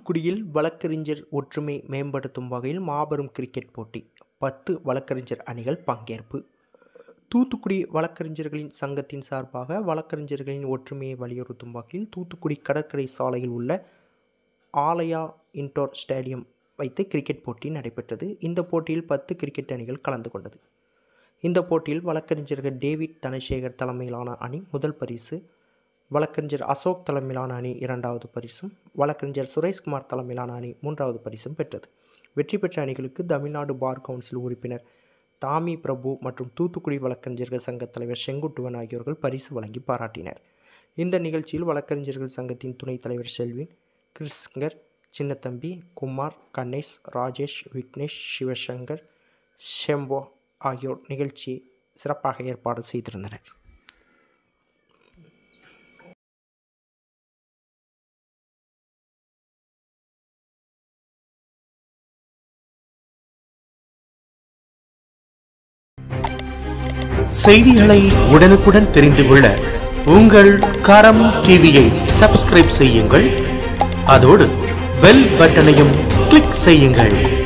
தூத்துக்குடியில் வழக்கறிஞர் ஒற்றுமை மேம்படுத்தும் வகையில் மாபெரும் கிரிக்கெட் போட்டி. 10 வழக்கறிஞர் அணிகள் பங்கேற்பு. தூத்துக்குடி வழக்கறிஞர்களின் சங்கத்தின் சார்பாக வழக்கறிஞர்களின் ஒற்றுமையை வலியுறுத்தும் வகையில் தூத்துக்குடி கடற்கரை சாலையில் உள்ள ஆலயா இன்டோர் ஸ்டேடியம் வைத்து கிரிக்கெட் போட்டி நடைபெற்றது. இந்த போட்டியில் 10 கிரிக்கெட் அணிகள் கலந்து கொண்டது. இந்த போட்டியில் வழக்கறிஞர்கள் டேவிட் தனசேகர் தலைமையிலான அணி முதல் பரிசு, வழக்கறிஞர் அசோக் தலைமையிலான அணி 2வது பரிசும், வழக்கறிஞர் சுரேஷ்குமார் தலைமையிலான அணி 3வது பரிசும் பெற்றது. வெற்றி பெற்ற அணிகளுக்கு தமிழ்நாடு பார் கவுன்சில் உறுப்பினர் தாமி பிரபு மற்றும் தூத்துக்குடி வழக்கறிஞர்கள் சங்க தலைவர் செங்குட்டுவன் ஆகியோர்கள் பரிசு வழங்கி பாராட்டினர். இந்த நிகழ்ச்சியில் வழக்கறிஞர்கள் சங்கத்தின் துணைத் தலைவர் செல்வின், கிருஷ்ணர், சின்னத்தம்பி, குமார், கணேஷ், ராஜேஷ், விக்னேஷ், சிவசங்கர், ஷெம்போ ஆகியோர் நிகழ்ச்சியை சிறப்பாக ஏற்பாடு செய்திருந்தனர். செய்திகளை உடனுக்குடன் தெரிந்து கொள்ள உங்கள் கரம் டிவியை சப்ஸ்கிரைப் செய்யுங்கள். அதோடு பெல் பட்டனையும் கிளிக் செய்யுங்கள்.